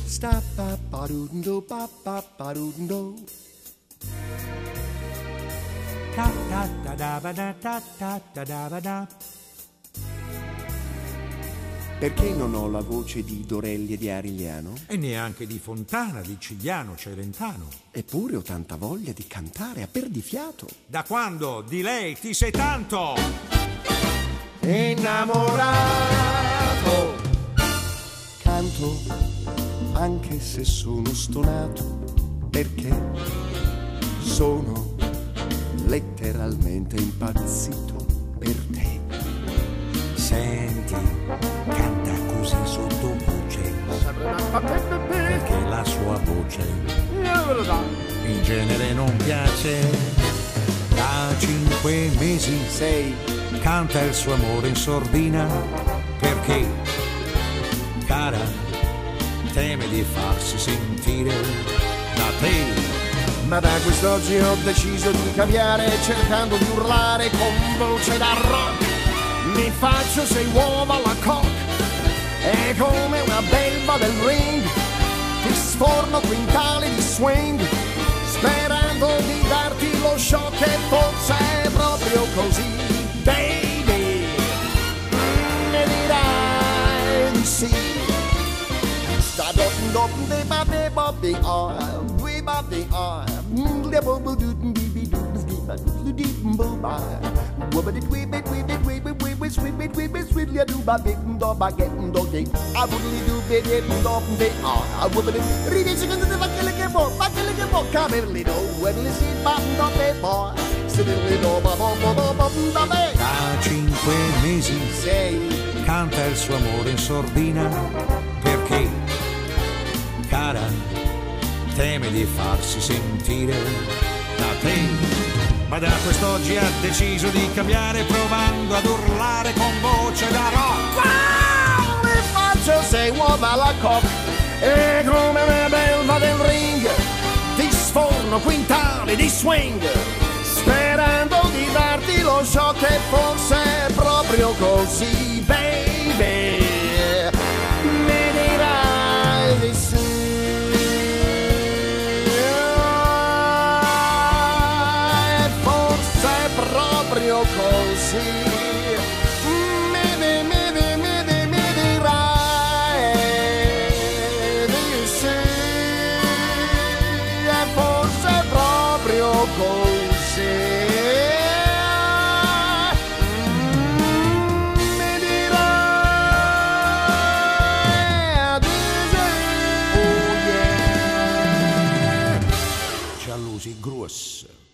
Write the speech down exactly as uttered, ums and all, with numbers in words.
sta pa pa doo do pa pa pa doo do. Ta ta ta da ba da ta ta ta da ba da. Perché non ho la voce di Dorelli e di Arigliano? E neanche di Fontana, di Cigliano, Celentano. Eppure ho tanta voglia di cantare a perdifiato. Da quando di lei ti sei tanto innamorato? Canto anche se sono stonato, perché sono letteralmente impazzito per te. Senti, canta così sottovoce, perché la sua voce in genere non piace. Da cinque mesi Sei canta il suo amore in sordina, perché, cara, teme di farsi sentire da te. ma da quest'oggi ho deciso di cambiare, cercando di urlare con voce da rock. Mi faccio sei uova alla coque e come una belva del ring ti sforno quintali di swing, sperando di darti lo shock, e forse è proprio così, baby. Mi dirai di sì. Sta dopping dopping de ba de ba de ah, we ba de ah, de bo bo do do be do do ba do do bo ba. Wubba did we bit we bit we bit we bit sweet bit we bit sweet ya do ba bit do ba get do get. I would do bit it do be ah. I would it read it chicken the bakele ke bo bakele ke bo kamerli do when you see ba do be bo. Sidili do ba bo bo bo bo do be. Da cinque mesi Sei canta il suo amore in sordina, perché, cara, teme di farsi sentire da te. Ma da quest'oggi ha deciso di cambiare, provando ad urlare con voce da rock. wow, mi faccio sei uova alla coque e come una belva del ring ti sforno quintali di swing, sperando di darti lo shock, e forse è proprio così, baby. Mi dirai di sì. E forse è proprio così. Mi, mi, mi, mi, mi, mi, mi dirai di sì. E forse è proprio così. Giallosi grosse.